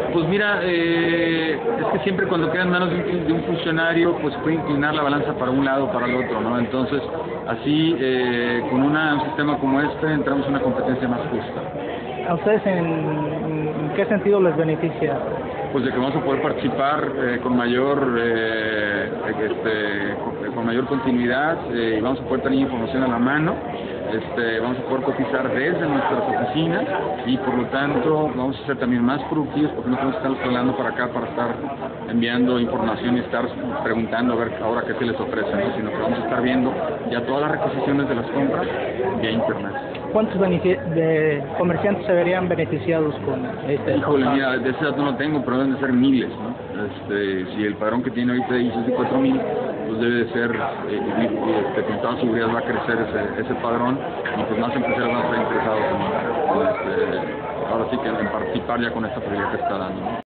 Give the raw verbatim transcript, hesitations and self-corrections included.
Pues mira, eh, es que siempre cuando queda en manos de un, de un funcionario, pues puede inclinar la balanza para un lado o para el otro, ¿no? Entonces, así, eh, con una, un sistema como este, entramos en una competencia más justa. ¿A ustedes en, en qué sentido les beneficia? Pues de que vamos a poder participar eh, con mayor eh, este, con, con mayor continuidad, eh, y vamos a poder tener información a la mano, este, vamos a poder cotizar desde nuestras oficinas y por lo tanto vamos a ser también más productivos porque no tenemos que estar hablando para acá para estar enviando información y estar preguntando a ver ahora qué se les ofrece, ¿no? Sino que vamos a estar viendo ya todas las requisiciones de las compras vía internet. ¿Cuántos de comerciantes se verían beneficiados con este? Híjole, mira, de ese dato no lo tengo, pero deben de ser miles, ¿no? Este, si el padrón que tiene ahorita dice de cuatro mil, pues debe de ser, eh, este, con toda seguridad va a crecer ese, ese padrón, y pues más empresarios van a estar interesados en, en este, ahora sí que en participar ya con esta prioridad que está dando, ¿no?